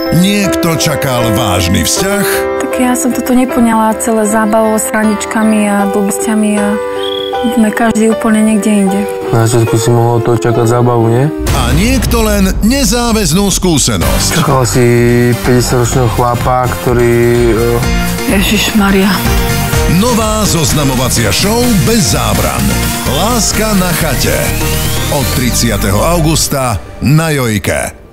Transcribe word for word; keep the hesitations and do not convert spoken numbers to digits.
Niekto čakal vážny vzťah? Tak ja som toto nepoňala celé zábavou s raničkami a blbostiami a sme každý úplne niekde inde. Na začiatku si mohol to čakať zábavu, nie? A niekto len nezáväznú skúsenosť. Čakal si päťdesiatročného chlapa, ktorý... Ježišmaria. Nová zoznamovacia show bez zábran. Láska na chate. Od tridsiateho augusta na Jojke.